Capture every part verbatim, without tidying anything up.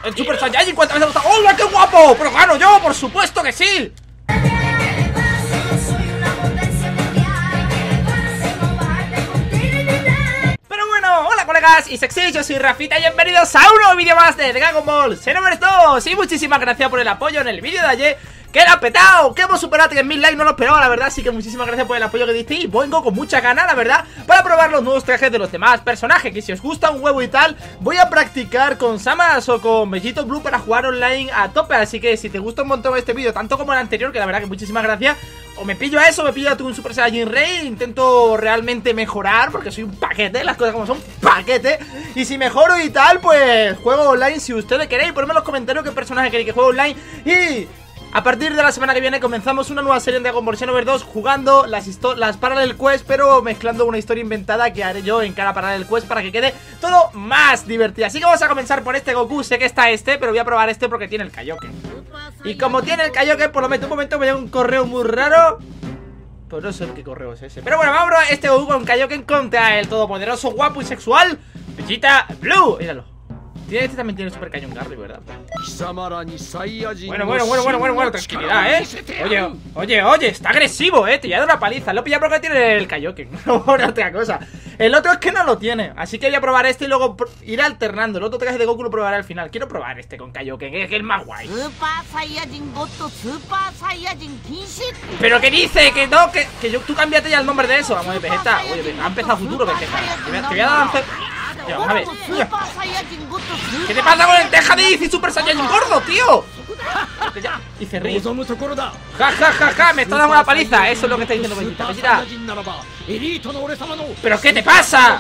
el Super Saiyajin, ¿cuántas veces ha gustado? ¡Hola, qué guapo! ¡Pero gano yo, por supuesto que sí! Pero bueno, hola colegas y sexys, yo soy Rafita y bienvenidos a un nuevo vídeo más de Dragon Ball Xenoverse dos. Y muchísimas gracias por el apoyo en el vídeo de ayer, que lo ha petado, que hemos superado tres mil likes, no lo esperaba la verdad, así que muchísimas gracias por el apoyo que diste. Y vengo con mucha ganas, la verdad, para probar los nuevos trajes de los demás personajes, que si os gusta un huevo y tal, voy a practicar con Samas o con Vegito Blue para jugar online a tope. Así que si te gusta un montón este vídeo, tanto como el anterior, que la verdad que muchísimas gracias, o me pillo a eso, me pillo a tu un Super Saiyajin Rey, intento realmente mejorar, porque soy un paquete, las cosas como son, paquete. Y si mejoro y tal, pues juego online si ustedes queréis. Ponedme en los comentarios qué personaje queréis que juegue online. Y a partir de la semana que viene comenzamos una nueva serie en Dragon Ball Xenoverse dos, jugando las, las Parallel Quest, pero mezclando una historia inventada que haré yo en cada Parallel Quest para que quede todo más divertido. Así que vamos a comenzar por este Goku. Sé que está este, pero voy a probar este porque tiene el Kaioken. Y como tiene el Kaioken, por lo menos un momento me llega un correo muy raro. Pues no sé qué correo es ese. Pero bueno, vamos a probar este Goku con Kaioken contra el todopoderoso, guapo y sexual Vegeta Blue. Míralo. Este también tiene Super Kaioken Garry, ¿verdad? Bueno, bueno, bueno, bueno, bueno, bueno, tranquilidad, ¿eh? Oye, oye, oye, está agresivo, ¿eh? Te voy a dar una paliza. Lo pilla porque tiene el Kaioken, no por otra cosa. El otro es que no lo tiene, así que voy a probar este y luego ir alternando. El otro traje de Goku lo probaré al final. Quiero probar este con Kaioken, que es el más guay. ¿Pero qué dice? Que no, que, que yo, tú cámbiate ya el nombre de eso. Vamos a ver, Vegeta. Oye, ha empezado futuro, Vegeta. Te voy a, te voy a dar lance. Tío, vamos a ver. ¿Qué te pasa con el Teja de Easy Super Saiyajin gordo, tío? Y se ríe. Ja, ja, ja, ja, me está dando una paliza. Eso es lo que está diciendo Vegeta. Vegeta. ¿Pero qué te pasa?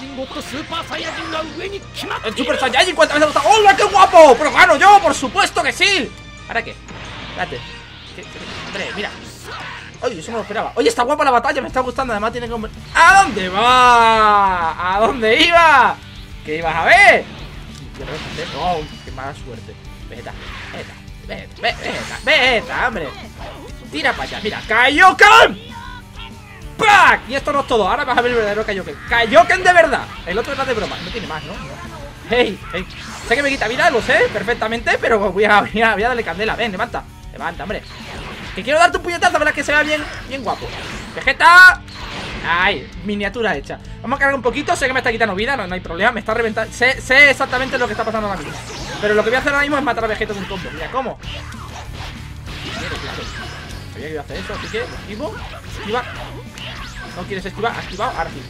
El Super Saiyajin, ¿cuántas veces ha gustado? ¡Hola, qué guapo! ¡Pero gano yo, por supuesto que sí! ¿Ahora qué? Espérate. Hombre, mira. Oye, eso no lo esperaba. Oye, está guapa la batalla, me está gustando. Además tiene que... ¿A dónde va? ¿A dónde iba? ¿Qué ibas a ver? Oh, qué mala suerte. Vegeta, Vegeta, Vegeta, Vegeta, Vegeta, hombre. Tira para allá, mira, Kaioken. ¡Pac! Y esto no es todo, ahora vas a ver el verdadero Kaioken. Kaioken de verdad. El otro era de broma, no tiene más, ¿no? Hey, hey. Sé que me quita vida, lo sé perfectamente, pero voy a, voy a, voy a darle candela. Ven, levanta, levanta, hombre. Que quiero darte un puñetazo para que se vea bien, bien guapo. Vegeta. Ay, miniatura hecha. Vamos a cargar un poquito, sé que me está quitando vida, no, no hay problema, me está reventando. Sé, sé exactamente lo que está pasando ahora mismo. Pero lo que voy a hacer ahora mismo es matar a Vegeta de un combo. Mira, ¿cómo? Claro, claro. Sabía que iba a hacer eso, así que lo esquivo. Esquiva. No quieres esquivar, activado, ahora sí.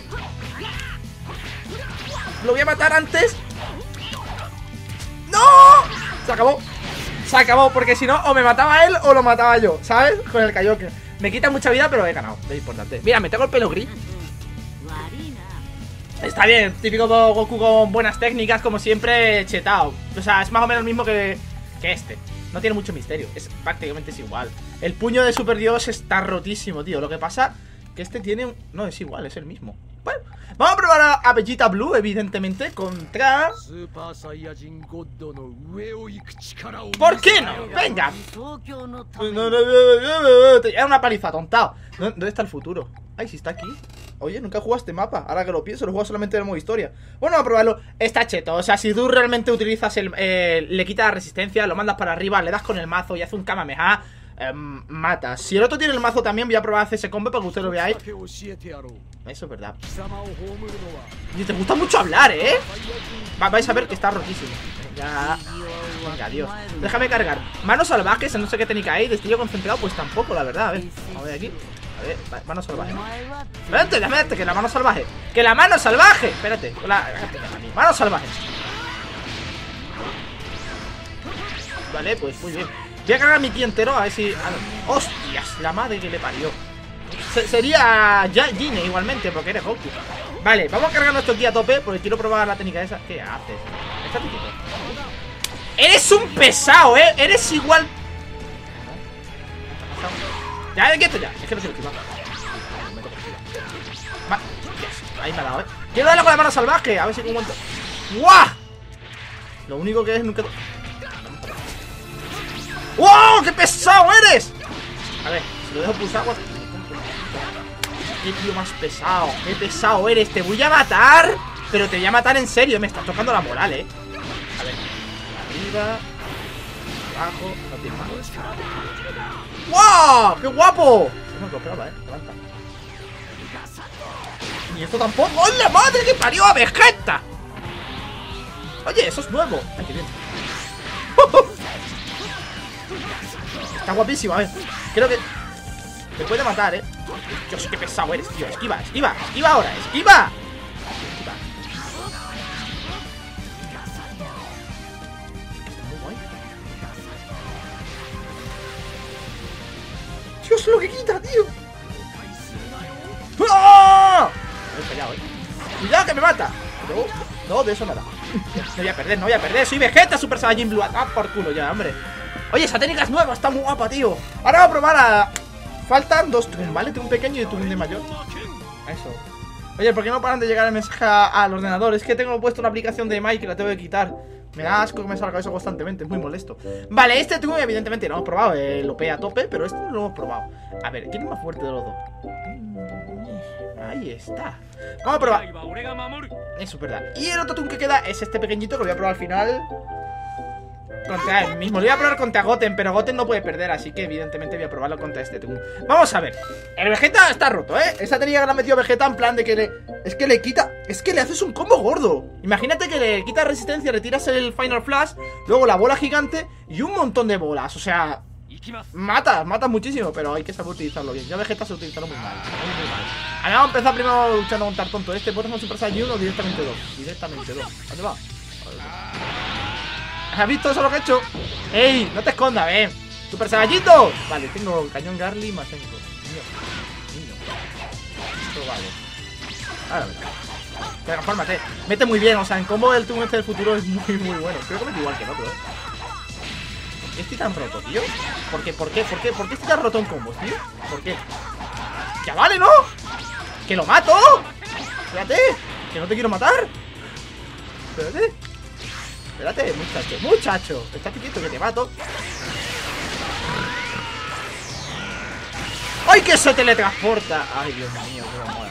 Lo voy a matar antes. ¡No! Se acabó. Se acabó, porque si no, o me mataba él o lo mataba yo, ¿sabes? Con el Kaioken. Me quita mucha vida, pero he ganado, es importante. Mira, me tengo el pelo gris. Está bien, típico Goku con buenas técnicas, como siempre, chetado. O sea, es más o menos el mismo que, que este. No tiene mucho misterio, es prácticamente es igual. El puño de Super Dios está rotísimo, tío. Lo que pasa que este tiene un... No, es igual, es el mismo. Bueno, vamos a probar a, a Vegeta Blue, evidentemente, contra... ¿Por qué no? Venga. Te lleva una paliza, tontado. ¿Dónde está el futuro? Ay, si está aquí. Oye, nunca jugaste mapa. Ahora que lo pienso, lo juego solamente en el modo historia. Bueno, vamos a probarlo. Está cheto. O sea, si tú realmente utilizas el... Eh, le quitas la resistencia, lo mandas para arriba, le das con el mazo y hace un Kamehameha, eh, mata. Si el otro tiene el mazo también, voy a probar a hacer ese combo para que ustedes lo veáis. Eso es verdad. Y te gusta mucho hablar, ¿eh? Va, vais a ver que está rotísimo. Venga. Venga, Dios. Déjame cargar. Manos salvajes, no sé qué técnica hay. Destello concentrado, pues tampoco, la verdad. A ver, vamos a ver aquí. A ver, mano salvaje. Espérate, espérate, que la mano salvaje. ¡Que la mano salvaje! Espérate, la... mano salvaje. Vale, pues muy bien. Voy a cargar mi ki entero, a ver si... ¡Hostias! La madre que le parió. Se sería ya Gine igualmente, porque eres Goku. Vale, vamos a cargar nuestro ki a tope, porque quiero probar la técnica esa. ¿Qué haces? Estate quieto. Eres un pesado, ¿eh? Eres igual... Ya, de quieto ya. Es que no quiero esquivar. Ahí me ha dado, ¿eh? Quiero darle con la mano salvaje. A ver si con un momento. ¡Guau! Lo único que es nunca... ¡Wow! ¡Qué pesado eres! A ver, si lo dejo pulsar... Qué tío más pesado. Qué pesado eres. Te voy a matar. Pero te voy a matar en serio. Me estás tocando la moral, ¿eh? A ver. Arriba. Abajo, no tiene más. ¡Wow! ¡Qué guapo! No me lo esperaba, eh. Levanta. Y esto tampoco. ¡Oh, la madre que parió a Vegeta! Oye, eso es nuevo. Ay, qué bien. Está guapísimo, a ver. Creo que te puede matar, eh. Dios, qué pesado eres, tío. Esquiva, esquiva, esquiva ahora, esquiva. Esquiva. Muy guay. Dios, lo que quita, tío. ¡Ah! Me he fallado, eh. Cuidado que me mata. No, no, de eso nada. No voy a perder, no voy a perder. Soy Vegeta Super Saiyajin Blue. Ah, por culo ya, hombre. Oye, esa técnica es nueva, está muy guapa, tío. Ahora voy a probar a... Faltan dos Toon, ¿vale? Toon pequeño y Toon de mayor. Eso. Oye, ¿por qué no paran de llegar el mensaje a- al ordenador? Es que tengo puesto una aplicación de Mike y la tengo que quitar. Me da asco que me salga eso constantemente, es muy molesto. Vale, este Toon evidentemente no hemos probado, el O P a tope, pero este no lo hemos probado. A ver, ¿quién es más fuerte de los dos? Ahí está. Vamos a probar. Eso es verdad. Y el otro Toon que queda es este pequeñito que voy a probar al final. Contra él mismo. Lo voy a probar contra Goten, pero Goten no puede perder, así que evidentemente voy a probarlo contra este Toon. Vamos a ver. El Vegeta está roto, ¿eh? Esa técnica que le ha metido Vegeta en plan de que le... Es que le quita... Es que le haces un combo gordo. Imagínate que le quitas resistencia, le tiras el Final Flash, luego la bola gigante y un montón de bolas. O sea... Mata, mata muchísimo, pero hay que saber utilizarlo bien. Ya Vegeta se utilizarlo muy mal, muy, muy mal. Ahora vamos a empezar primero luchando contra el tonto este. ¿Podemos Super Saiyan uno o directamente dos? Directamente dos. ¿Dónde va? ¿Has visto eso lo que he hecho? ¡Ey! No te escondas, ven. ¡Super Saiyajin dos! Vale, tengo cañón Garly más Enco. Niño. Niño. Esto vale. Ahora venga. Transfórmate. Mete muy bien, o sea, en combo del Toon este del futuro es muy, muy bueno. Creo que mete igual que el otro, eh. ¿Por qué estoy tan roto, tío? ¿Por qué? ¿Por qué? ¿Por qué? ¿Por qué estoy tan roto en combos, tío? ¿Por qué? ¡Ya vale, no! ¡Que lo mato! Espérate, que no te quiero matar. Espérate. Espérate, muchacho, muchacho. Estate quieto que te mato. ¡Ay, que se teletransporta! ¡Ay, Dios mío, qué mola!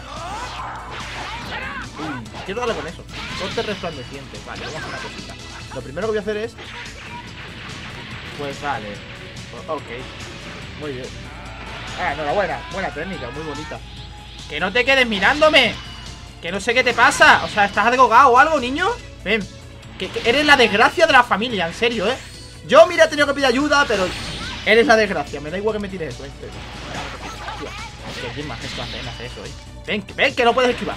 Uy, quiero darle con eso. Corte resplandeciente. Vale, vamos a hacer una cosita. Lo primero que voy a hacer es... Pues vale. Ok. Muy bien. Ah, enhorabuena. Buena técnica, muy bonita. Que no te quedes mirándome. Que no sé qué te pasa. O sea, ¿estás adegogado o algo, niño? Ven. Que, que eres la desgracia de la familia, en serio, ¿eh? Yo, mira, he tenido que pedir ayuda, pero... Eres la desgracia. Me da igual que me tires eso, ¿eh? Que quién más esto hace, hace eso, ¿eh? Ven, ven, que no puedes esquivar.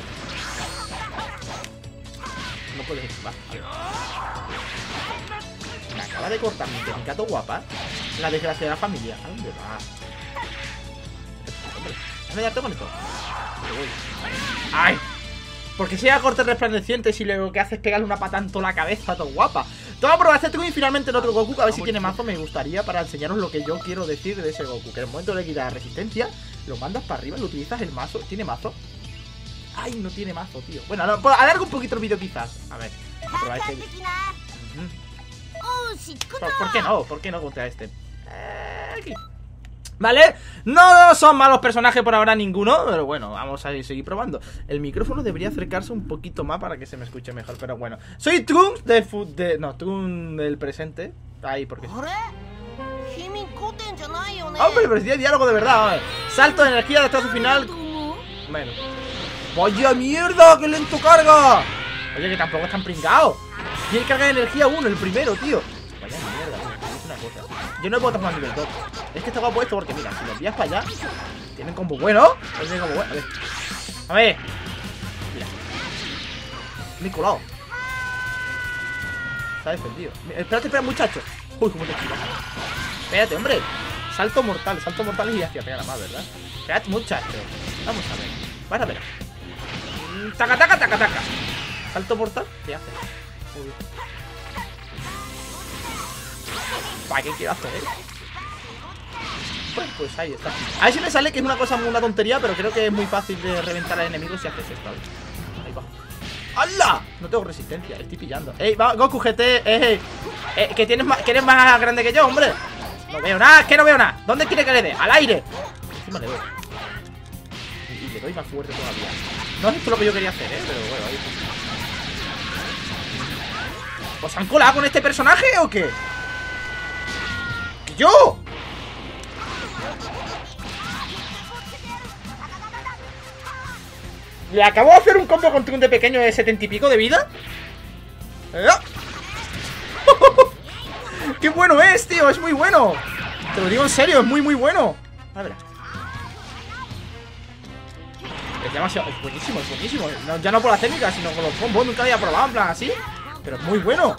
No puedes esquivar. Me acaba de cortar mi técnica todo guapa. La desgracia de la familia. ¿A dónde va? Hombre, déjame darte con esto. ¡Ay! Porque si a corte resplandeciente, si lo que hace es pegarle una patada en toda la cabeza, todo guapa. Toma a probar este Toon y finalmente el otro Goku, a ver si tiene mazo. Me gustaría para enseñaros lo que yo quiero decir de ese Goku. Que en el momento de quitar resistencia, lo mandas para arriba, lo utilizas el mazo. ¿Tiene mazo? Ay, no tiene mazo, tío. Bueno, no, alargo un poquito el vídeo quizás. A ver, a probar este. Uh-huh. ¿Por, ¿Por qué no? ¿Por qué no contra este? Eh, aquí. ¿Vale? No son malos personajes por ahora ninguno, pero bueno, vamos a seguir probando. El micrófono debería acercarse un poquito más para que se me escuche mejor, pero bueno. Soy Toon del fut de, no, Toon del presente. Ahí, porque... ¡Hombre, pero si tiene diálogo de verdad! ¿Vale? Salto de energía, destrozo final. Bueno. ¡Vaya mierda! ¡Qué lento carga! Oye, que tampoco es tan pringado. Tiene carga de energía uno, el primero, tío. Vaya mierda, es una cosa. Yo no puedo tomar nivel dos. Es que está guapo esto porque, mira, si lo envías para allá, tienen combo bueno. Tienen combo bueno. A ver. A ver. Mira. Me he colado. Se ha defendido. Espérate, espera, muchacho. Uy, cómo te esquivas. Espérate, hombre. Salto mortal. Salto mortal y hacia pegar más, ¿verdad? Espérate, muchacho. Vamos a ver. Vas a ver. Taca, taca, taca, taca. Salto mortal. ¿Qué hace? Uy. ¿Para qué quiero hacer, eh? Pues, pues ahí está. A ver si me sale que es una cosa, una tontería, pero creo que es muy fácil de reventar al enemigo si haces esto. Ahí va. ¡Hala! No tengo resistencia, estoy pillando. ¡Ey, va, Goku G T! ¡Ey! Eh, que, tienes más, que eres más grande que yo, hombre. No veo nada, es que no veo nada. ¿Dónde quiere que le dé? ¡Al aire! Encima le doy. Y le doy más fuerte todavía. No es esto lo que yo quería hacer, eh, pero bueno, ahí está. ¿Os han colado con este personaje o qué? yo! Le acabo de hacer un combo contra un de pequeño de setenta y pico de vida. ¿Eh? ¡Qué bueno es, tío! ¡Es muy bueno! Te lo digo en serio, es muy, muy bueno. A ver. Es demasiado... Es buenísimo, es buenísimo. No, ya no por la técnica, sino con los combos. Nunca había probado en plan así. Pero es muy bueno.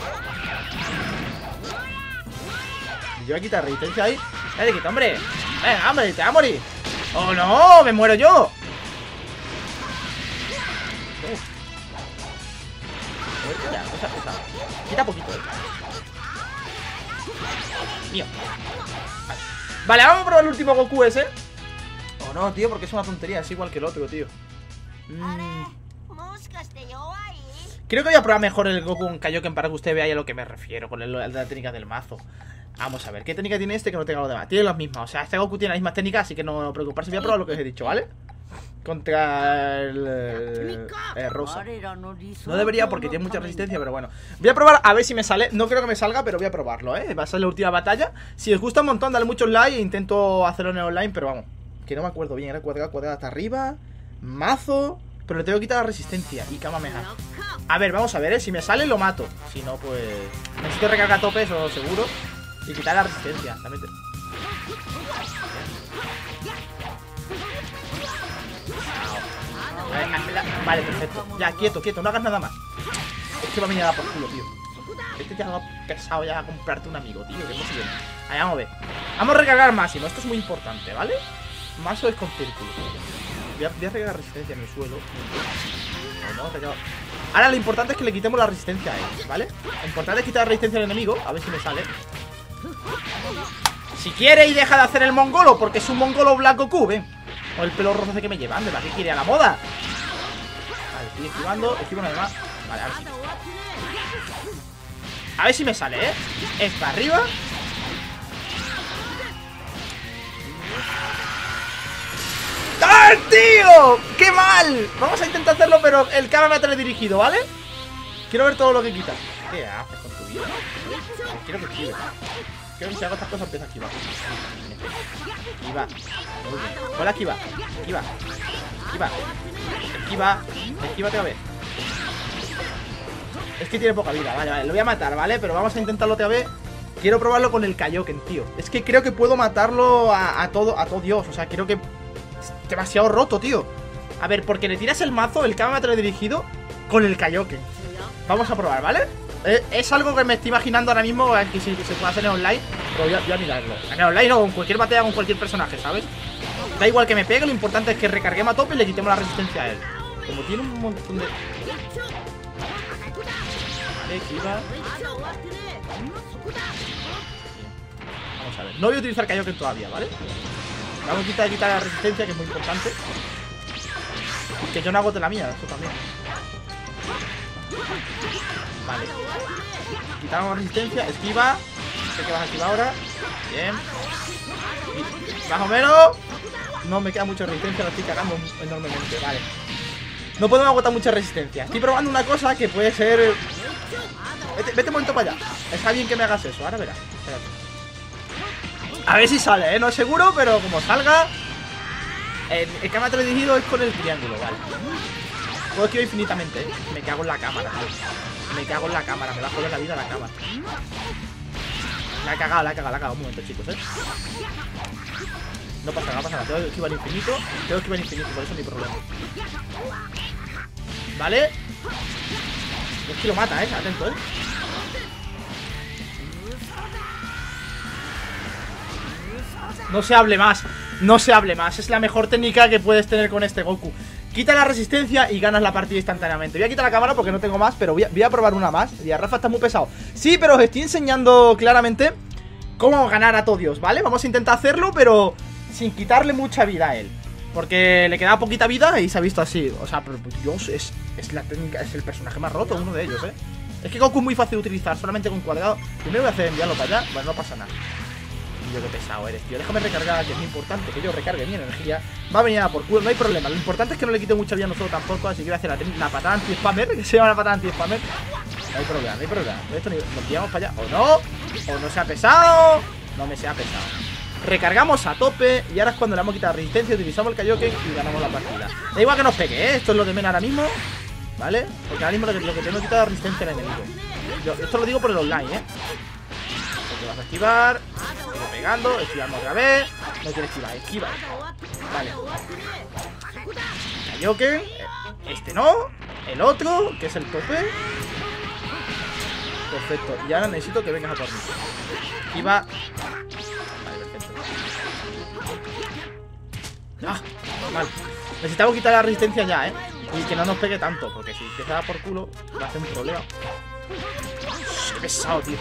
Y yo voy a quitar resistencia ahí. ¡Ya te quito, hombre! ¡Venga, hombre! ¡Te va a morir! ¡Oh, no! ¡Me muero yo! Ya, cosa, cosa. Quita poquito. Mío. Vale. Vale, vamos a probar el último Goku ese. Oh no, tío, porque es una tontería. Es igual que el otro, tío. mm. Creo que voy a probar mejor el Goku en Kaioken para que usted vea a lo que me refiero con el, la técnica del mazo. Vamos a ver, ¿qué técnica tiene este que no tenga lo demás? Tiene las mismas, o sea, este Goku tiene las mismas técnicas, así que no preocuparse. Voy a probar lo que os he dicho, ¿vale? Contra el, el, el rosa. No debería porque tiene mucha resistencia, pero bueno. Voy a probar a ver si me sale. No creo que me salga, pero voy a probarlo, ¿eh? Va a ser la última batalla. Si os gusta un montón, dale muchos likes e intento hacerlo en el online, pero vamos, que no me acuerdo bien. Era cuadrado, cuadrado hasta arriba. Mazo. Pero le tengo que quitar la resistencia y Kamehameha. A ver, vamos a ver, ¿eh? Si me sale, lo mato. Si no, pues... necesito recargar a tope, eso seguro. Y quitar la resistencia. También te... Vale, perfecto. Ya, quieto, quieto, no hagas nada más. Es que va a venir a dar por culo, tío. Este ya ha pensado ya a comprarte un amigo, tío. Que no se viene. Ahí, vamos a ver. Vamos a recargar máximo. Esto es muy importante, ¿vale? Mazo es con círculo. Voy a, voy a recargar resistencia en el suelo. No, no, recargo. Ahora lo importante es que le quitemos la resistencia a él, ¿vale? Lo importante es quitar la resistencia al enemigo. A ver si me sale. Si quiere y deja de hacer el mongolo, porque es un mongolo Black Goku, ven. O el pelo rojo de que me llevan, ¿de verdad que quiere a la moda? Vale, estoy esquivando, esquivo nada más. Vale, ahora sí. A ver si me sale, ¿eh? Es para arriba. ¡Ah, tío! ¡Qué mal! Vamos a intentar hacerlo, pero el cámara me ha teledirigido, ¿vale? Quiero ver todo lo que quitas. ¿Qué haces con tu vida? Quiero que esquives. Quiero que si hago estas cosas empieza a esquivar. Esquiva. Muy bien. Hola, esquiva. Esquiva. Esquiva. Esquiva. Esquívate a ver. Es que tiene poca vida. Vale, vale. Lo voy a matar, ¿vale? Pero vamos a intentarlo otra vez. Quiero probarlo con el Kaioken, tío. Es que creo que puedo matarlo a, a todo, a todo Dios. O sea, creo que es demasiado roto, tío. A ver, porque le tiras el mazo, el Kama me ha teledirigido con el Kaioken. Vamos a probar, ¿vale? Eh, es algo que me estoy imaginando ahora mismo, que si se puede hacer en online, pero voy a, voy a mirarlo. En online o en cualquier batalla con cualquier personaje, ¿sabes? Da igual que me pegue, lo importante es que recarguemos a tope y le quitemos la resistencia a él. Como tiene un montón de... Vale, esquiva. Vamos a ver, no voy a utilizar Kaioken todavía, ¿vale? Vamos a quitar, quitar la resistencia, que es muy importante. Que yo no agote la mía, esto también. Vale. Quitamos resistencia, esquiva. Sé que vas a esquivar ahora. Bien. Más o menos. No me queda mucha resistencia, lo estoy cagando enormemente. Vale. No podemos agotar mucha resistencia. Estoy probando una cosa que puede ser... Vete, vete un momento para allá. Está bien que me hagas eso, ahora verás. Espérate. A ver si sale, ¿eh? No es seguro, pero como salga... El, el cámara teledirigido es con el triángulo, vale. Puedo esquivar infinitamente, ¿eh? Me cago en la cámara, tío. Me cago en la cámara, me va a joder la vida la cámara. La he cagado, la he cagado, la he cagado. Un momento, chicos, ¿eh? No pasa nada, no pasa nada. Tengo que esquivar infinito. Tengo que esquivar infinito, por eso no hay problema. ¿Vale? Es que lo mata, ¿eh? Atento, ¿eh? No se hable más. No se hable más. Es la mejor técnica que puedes tener con este Goku. Quita la resistencia y ganas la partida instantáneamente. Voy a quitar la cámara porque no tengo más, pero voy a, voy a probar una más. Y a Rafa está muy pesado. Sí, pero os estoy enseñando claramente cómo ganar a Todios, ¿vale? Vamos a intentar hacerlo, pero sin quitarle mucha vida a él. Porque le quedaba poquita vida y se ha visto así. O sea, pero Dios, es, es la técnica, es el personaje más roto, uno de ellos, ¿eh? Es que Goku es muy fácil de utilizar, solamente con cuadrado. Primero voy a hacer enviarlo para allá. Bueno, no pasa nada. Tío, qué pesado eres, tío. Déjame recargar, que es muy importante que yo recargue mi energía. Va a venir a por culo, no hay problema. Lo importante es que no le quite mucha vida a nosotros tampoco. Así que voy a hacer la, la patada anti-spammer, que se llama la patada anti-spammer. No hay problema, no hay problema. Esto nos pillamos para allá. O no, o no se ha pesado. no me sea pesado. Recargamos a tope y ahora es cuando le vamos a quitar resistencia, utilizamos el Kaioken y ganamos la partida. Da igual que nos pegue, ¿eh? Esto es lo de menos ahora mismo, ¿vale? Porque ahora mismo lo que, lo que tenemos que quitar es resistencia al enemigo. Yo, esto lo digo por el online, ¿eh? Porque vas a esquivar, sigue pegando, esquivamos otra vez. No quiere esquivar, esquiva. Vale. Kaioken, este no, el otro, que es el tope. Perfecto, y ahora necesito que vengas a por mí. Esquiva. Vale, perfecto. Ah, mal. Necesitamos quitar la resistencia ya, ¿eh? Y que no nos pegue tanto, porque si empieza a dar por culo va a hacer un problema. Qué pesado, tío.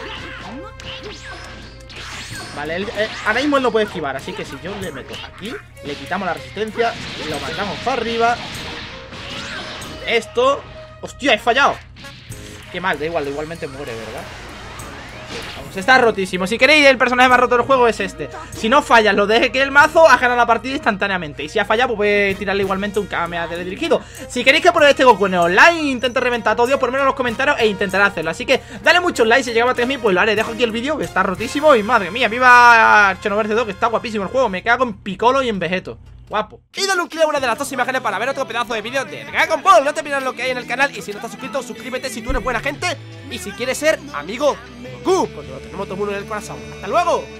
Vale, él, eh, ahora mismo él no puede esquivar, así que si yo le meto aquí, le quitamos la resistencia, lo mandamos para arriba. Esto... ¡Hostia, he fallado! Qué mal, da igual, igualmente muere, ¿verdad? Vamos, está rotísimo. Si queréis, el personaje más roto del juego es este. Si no fallas, lo deje que el mazo ha ganado la partida instantáneamente. Y si ha fallado, pues voy a tirarle igualmente un Kamehameha dirigido. Si queréis que pruebe este Goku en online, intente reventar a todo Dios, por menos en los comentarios, e intentaré hacerlo. Así que dale muchos likes. Si llegamos a tres mil, pues lo haré. Dejo aquí el vídeo, que está rotísimo. Y madre mía, viva Xenoverse dos, que está guapísimo el juego. Me cago en Piccolo y en Vegeto. Guapo. Y dale un clic a una de las dos imágenes para ver otro pedazo de vídeo de Dragon Ball. No te pierdas lo que hay en el canal. Y si no estás suscrito, suscríbete si tú eres buena gente. Y si quieres ser amigo de Goku, porque lo tenemos todo el mundo en el corazón. ¡Hasta luego!